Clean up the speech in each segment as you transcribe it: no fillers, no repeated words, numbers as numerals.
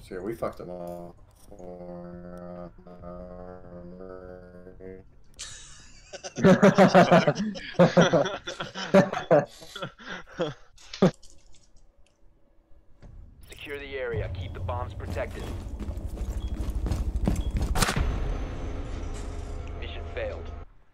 Sure, we fucked them all. Secure the area. Keep the bombs protected. Mission failed.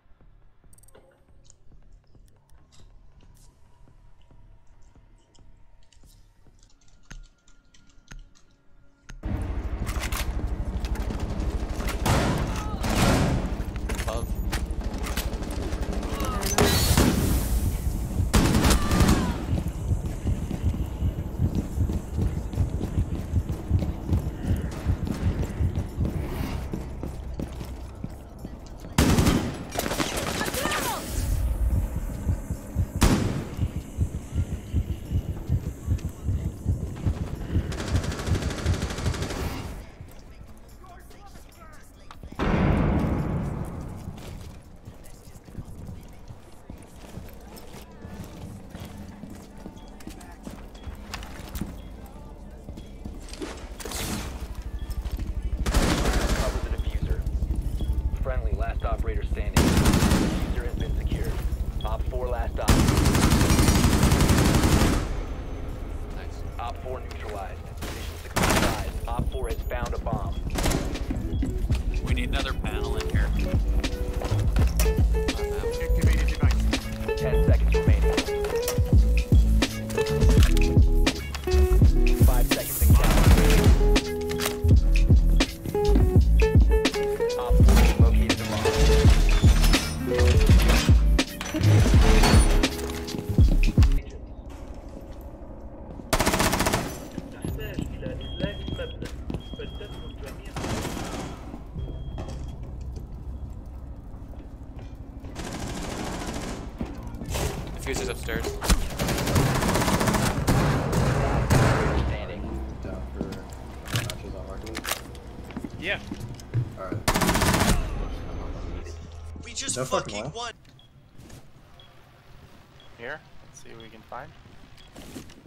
Last operator standing. Diffuser has been secured. Op 4 last op. Nice. Op 4 neutralized. Mission success. Op 4 has found a bomb. We need another panel in here. 10 seconds remaining. 5 seconds and counting. Op 4 has located the bomb. Diffuser's upstairs. Standing. Down for matches on market. Yeah. Alright. We just No fucking fucking well. won. Here. Let's see what we can find.